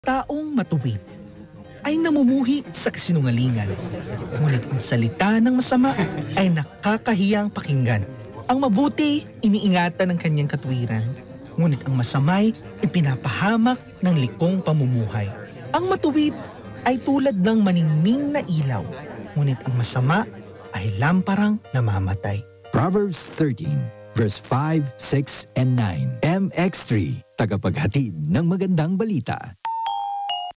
Taong matuwid ay namumuhi sa kasinungalingan. Ngunit ang salita ng masama ay nakakahiyang pakinggan. Ang mabuti, iniingatan ng kanyang katuwiran. Ngunit ang masamay, ipinapahamak ng likong pamumuhay. Ang matuwid ay tulad ng maningning na ilaw. Ngunit ang masama ay lamparang namamatay. Proverbs 13, verse 5, 6, and 9. MX3, tagapaghatid ng magandang balita.